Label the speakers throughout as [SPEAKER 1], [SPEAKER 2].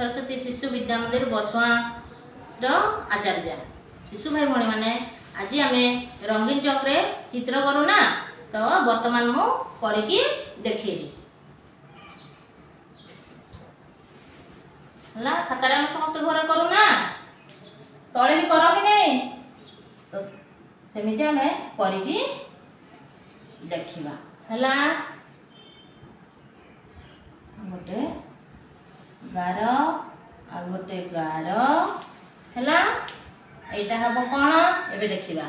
[SPEAKER 1] सरस्वती शिशु विद्या मंदिर बसुआर आचार्य शिशु भाई भाई मैंने आज आम रंगीन चौक रे चित्र करूना तो वर्तमान मु करके देखिए है खातार आम समस्त घर करूना तले भी कर कि नहीं तो सेमती आम करके देखा है गोटे गार आ गोटे गार है यहाँ हम कौन एबे देखा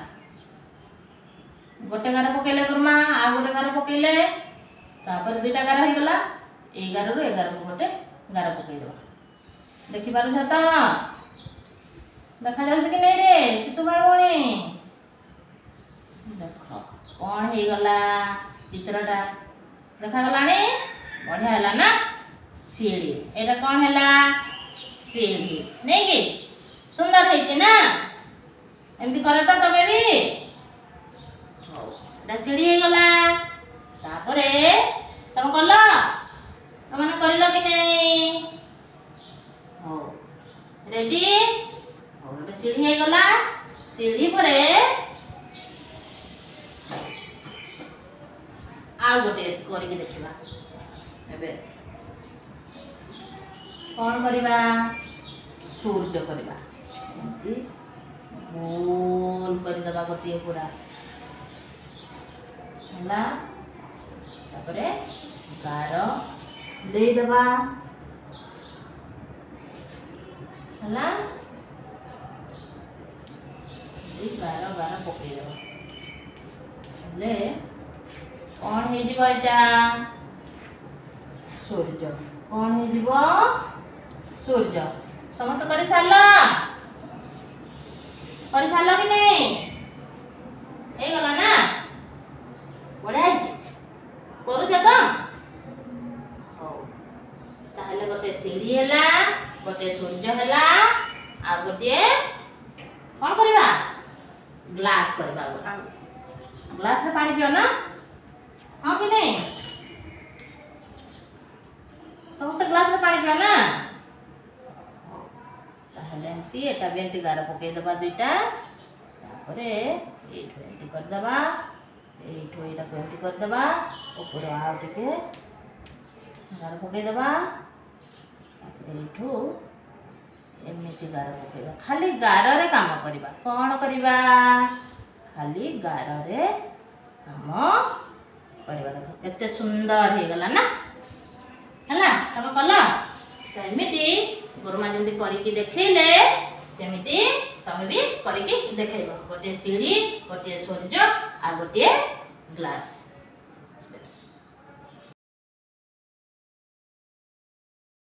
[SPEAKER 1] गोटे गार पकेले गुरमा आ गोटे गार पकेले तापर दुईटा गार हो गला ए गार रु ए गार को गोटे गार पकईदेव देखिपार तो देखा जाऊँ कि नहीं रे शिशु भाई भाई देख कौन हो गला चित्रटा देखा गला बढ़िया है ना सीढ़ी एटा कौन है सीढ़ी नहीं कि सुंदर है ना एमती करे तो तबे भी एटा सीढ़ी हो गला तापरे तुम कल तुम कर कि नहीं हो रेडी हो एटा सीढ़ी हो गला सीढ़ी परे आ गोटे करके देखा एबे कौन करवा सूर्य करवा गोल करदे गोटे पूरा है तापरे गार देदेबा है गार गार पकईदेव कौन हो सूर्य कौन हो सूर्य समस्त कर सार कि नहीं हो गला ना बढ़िया करुच तो ताहले गोटे सीढ़ी है गोटे सूर्य है आ गोटे कौन करवा ग्लास करवा ग्लास में पानी पियो ना हाँ कि नहीं समस्त ग्लास में पानी पियो ना एटा भी एमती गार पकईदेवा दुईटा एमती करदेवा एटा को एमती करदेवा ऊपर आउ टे गार पकईदेवा एमती गार पकईवा खाली गार रे काम करवा कौन करवा खाली गार रे काम करवा देख केते सुंदर हो गला ना है तुम कल तो एमती गुरुमा जमी करके देखले सेमती तुम भी करके देखेब गोटे सीढ़ी गोटे सूर्य आ गोटे ग्लास।